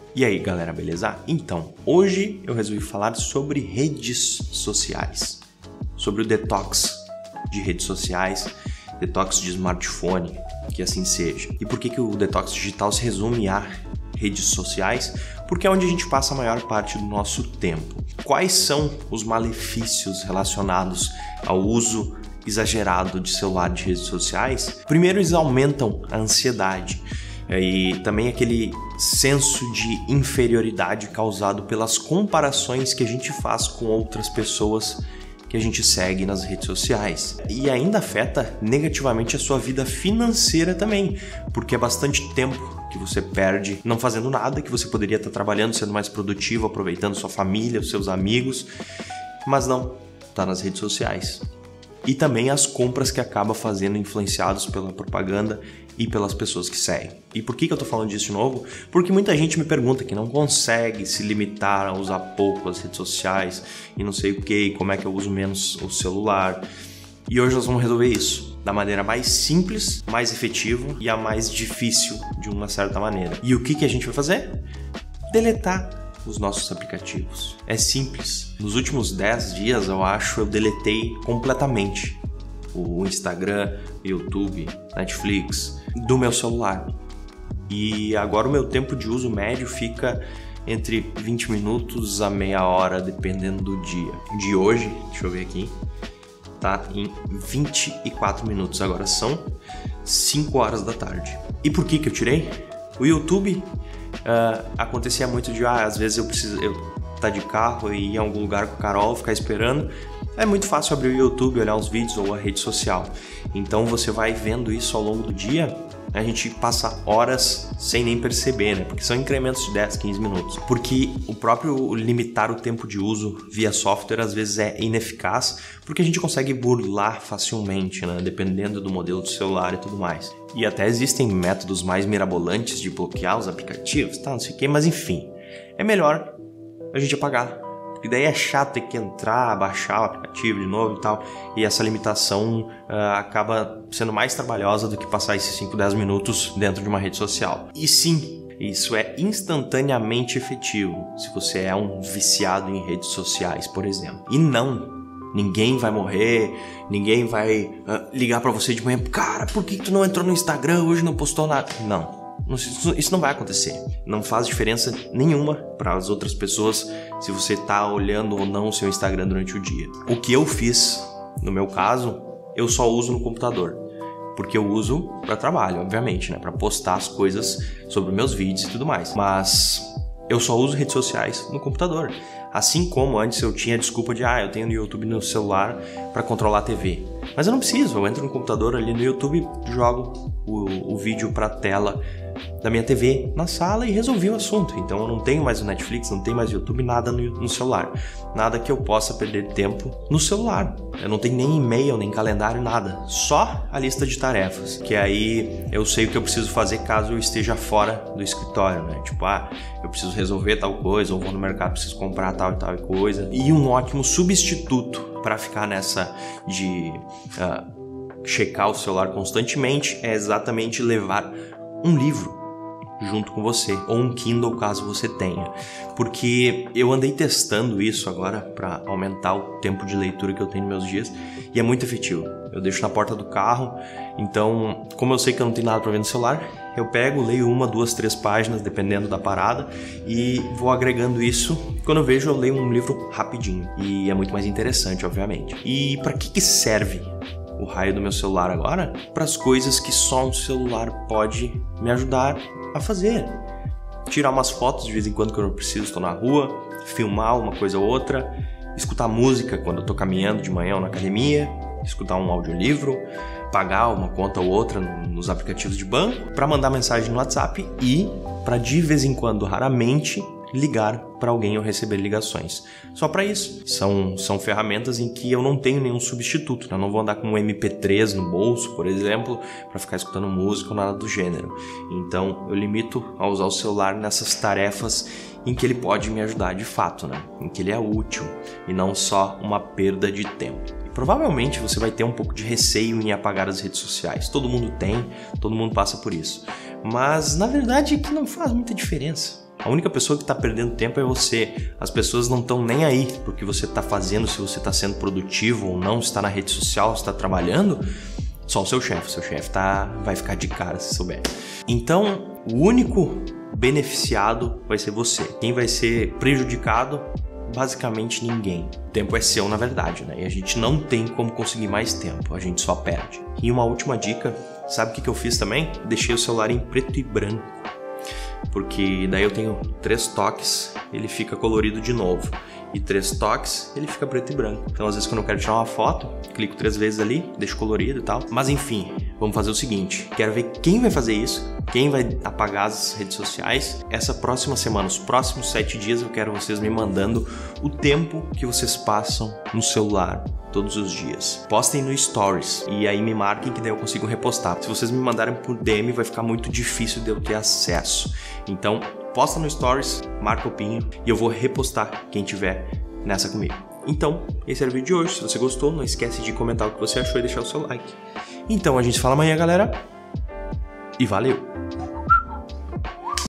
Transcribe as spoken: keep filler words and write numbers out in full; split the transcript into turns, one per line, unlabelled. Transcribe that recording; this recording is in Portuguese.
E aí galera, beleza? Então, hoje eu resolvi falar sobre redes sociais, sobre o detox de redes sociais, detox de smartphone, que assim seja. E por que, que o detox digital se resume a redes sociais? Porque é onde a gente passa a maior parte do nosso tempo. Quais são os malefícios relacionados ao uso exagerado de celular, de redes sociais? Primeiro, eles aumentam a ansiedade e também aquele senso de inferioridade causado pelas comparações que a gente faz com outras pessoas que a gente segue nas redes sociais. E ainda afeta negativamente a sua vida financeira também, porque é bastante tempo que você perde não fazendo nada, que você poderia estar trabalhando, sendo mais produtivo, aproveitando sua família, os seus amigos, mas não, está nas redes sociais. E também as compras que acaba fazendo influenciados pela propaganda e pelas pessoas que seguem. E por que, que eu tô falando disso de novo? Porque muita gente me pergunta que não consegue se limitar a usar pouco as redes sociais e não sei o que, como é que eu uso menos o celular. E hoje nós vamos resolver isso da maneira mais simples, mais efetiva e a mais difícil de uma certa maneira. E o que, que a gente vai fazer? Deletar os nossos aplicativos. É simples. Nos últimos dez dias, eu acho, eu deletei completamente o Instagram, YouTube, Netflix do meu celular. E agora o meu tempo de uso médio fica entre vinte minutos a meia hora, dependendo do dia. De hoje, deixa eu ver aqui, tá em vinte e quatro minutos. Agora são cinco horas da tarde. E por que que eu tirei? O YouTube Uh, acontecia muito de, ah, às vezes eu preciso eu tá de carro e ir em algum lugar com o Carol, ficar esperando. É muito fácil abrir o YouTube, olhar uns vídeos ou a rede social. Então você vai vendo isso ao longo do dia, a gente passa horas sem nem perceber, né? Porque são incrementos de dez, quinze minutos. Porque o próprio limitar o tempo de uso via software às vezes é ineficaz, porque a gente consegue burlar facilmente, né? Dependendo do modelo do celular e tudo mais. E até existem métodos mais mirabolantes de bloquear os aplicativos, tá, não sei o que, mas enfim, é melhor a gente apagar. Porque daí é chato ter que entrar, baixar o aplicativo de novo e tal. E essa limitação uh, acaba sendo mais trabalhosa do que passar esses cinco, dez minutos dentro de uma rede social. E sim, isso é instantaneamente efetivo se você é um viciado em redes sociais, por exemplo. E não, ninguém vai morrer, ninguém vai uh, ligar pra você de manhã. Cara, por que tu não entrou no Instagram hoje, não postou nada? Não. Isso não vai acontecer. Não faz diferença nenhuma para as outras pessoas se você está olhando ou não o seu Instagram durante o dia. O que eu fiz, no meu caso, eu só uso no computador. Porque eu uso para trabalho, obviamente, né? Para postar as coisas sobre meus vídeos e tudo mais. Mas eu só uso redes sociais no computador. Assim como antes eu tinha a desculpa de, ah, eu tenho no YouTube no celular para controlar a T V. Mas eu não preciso, eu entro no computador ali no YouTube, jogo o, o vídeo para a tela da minha T V na sala e resolvi o assunto. Então eu não tenho mais o Netflix, não tenho mais o YouTube, nada no, no celular. Nada que eu possa perder tempo no celular. Eu não tenho nem e-mail, nem calendário, nada. Só a lista de tarefas, que aí eu sei o que eu preciso fazer caso eu esteja fora do escritório, né? Tipo, ah, eu preciso resolver tal coisa, ou vou no mercado, preciso comprar tal e tal coisa. E um ótimo substituto para ficar nessa de uh, checar o celular constantemente é exatamente levar um livro junto com você, ou um Kindle caso você tenha, porque eu andei testando isso agora para aumentar o tempo de leitura que eu tenho nos meus dias e é muito efetivo. Eu deixo na porta do carro, então como eu sei que eu não tenho nada para ver no celular, eu pego, leio uma, duas, três páginas dependendo da parada e vou agregando isso. Quando eu vejo, eu leio um livro rapidinho e é muito mais interessante, obviamente. E para que que serve o raio do meu celular agora? Para as coisas que só um celular pode me ajudar a fazer. Tirar umas fotos de vez em quando que eu não preciso, estou na rua, filmar uma coisa ou outra, escutar música quando eu estou caminhando de manhã ou na academia, escutar um audiolivro, pagar uma conta ou outra nos aplicativos de banco, para mandar mensagem no WhatsApp e para de vez em quando, raramente, ligar para alguém ou receber ligações. Só para isso. São, são ferramentas em que eu não tenho nenhum substituto, né? Eu não vou andar com um M P três no bolso, por exemplo, para ficar escutando música ou nada do gênero. Então eu limito a usar o celular nessas tarefas em que ele pode me ajudar de fato, né? Em que ele é útil e não só uma perda de tempo. E provavelmente você vai ter um pouco de receio em apagar as redes sociais. Todo mundo tem, todo mundo passa por isso. Mas na verdade é que não faz muita diferença. A única pessoa que está perdendo tempo é você. As pessoas não estão nem aí porque você está fazendo, se você está sendo produtivo ou não, se está na rede social, se está trabalhando. Só o seu chefe. O seu chefe tá, vai ficar de cara se souber. Então, o único beneficiado vai ser você. Quem vai ser prejudicado? Basicamente ninguém. O tempo é seu, na verdade, né? E a gente não tem como conseguir mais tempo. A gente só perde. E uma última dica. Sabe o que, que eu fiz também? Deixei o celular em preto e branco. Porque daí eu tenho três toques, ele fica colorido de novo. E três toques, ele fica preto e branco. Então, às vezes, quando eu quero tirar uma foto, clico três vezes ali, deixo colorido e tal. Mas, enfim, vamos fazer o seguinte. Quero ver quem vai fazer isso, quem vai apagar as redes sociais. Essa próxima semana, os próximos sete dias, eu quero vocês me mandando o tempo que vocês passam no celular todos os dias. Postem no Stories e aí me marquem que daí eu consigo repostar. Se vocês me mandarem por D M, vai ficar muito difícil de eu ter acesso. Então, posta no Stories, marca o Pinho e eu vou repostar quem tiver nessa comigo. Então, esse era o vídeo de hoje. Se você gostou, não esquece de comentar o que você achou e deixar o seu like. Então, a gente se fala amanhã, galera. E valeu!